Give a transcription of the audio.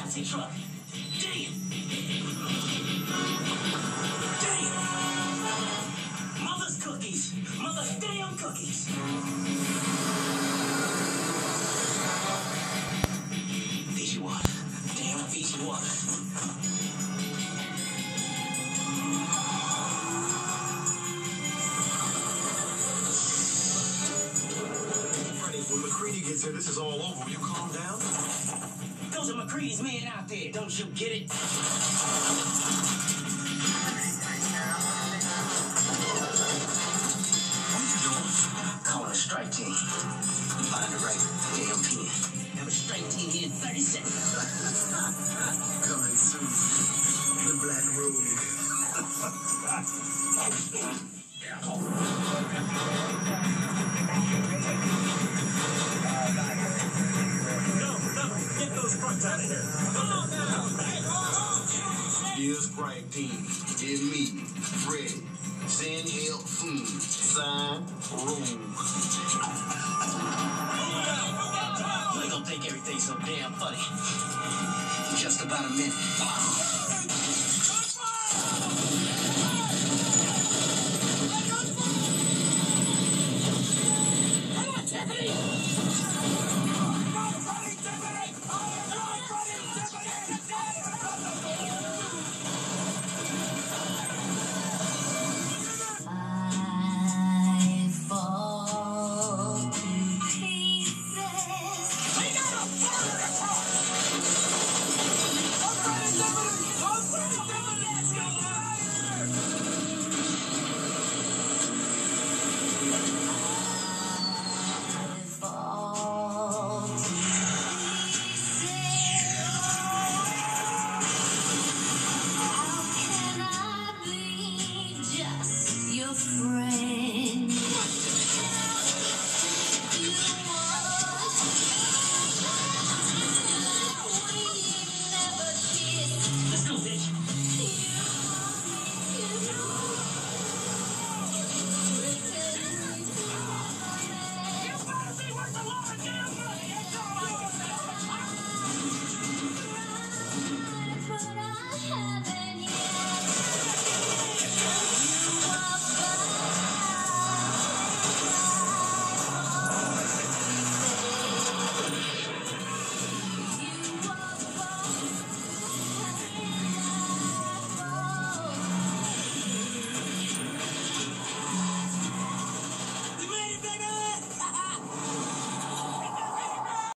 Nazi truck. Damn. Damn. Mother's cookies. Mother's damn cookies. Fiji water. Damn Fiji water. When McCready gets here, this is all over. Will you calm down? Those are McCready's men out there. Don't you get it? What are you doing? Calling a strike team. Find the right damn pen. Have a strike team here in 30 seconds. Coming soon. The Black Road. Get those trucks out of here. Come on now. Dear Sprite Team, it's me, Fred. Send help soon. Sign, Room. You ain't gonna think everything's so damn funny. In just about a minute.